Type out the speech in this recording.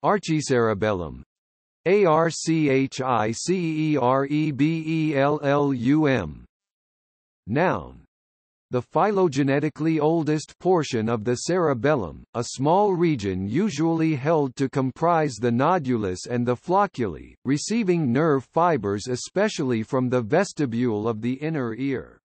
Archicerebellum. Archicerebellum. Noun. The phylogenetically oldest portion of the cerebellum, a small region usually held to comprise the nodulus and the flocculi, receiving nerve fibers especially from the vestibule of the inner ear.